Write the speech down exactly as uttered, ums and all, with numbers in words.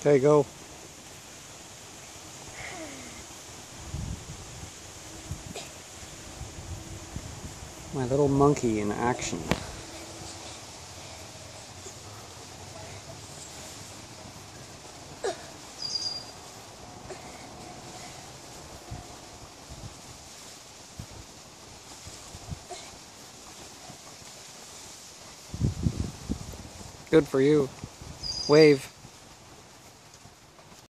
Okay, go. My little monkey in action. Good for you. Wave.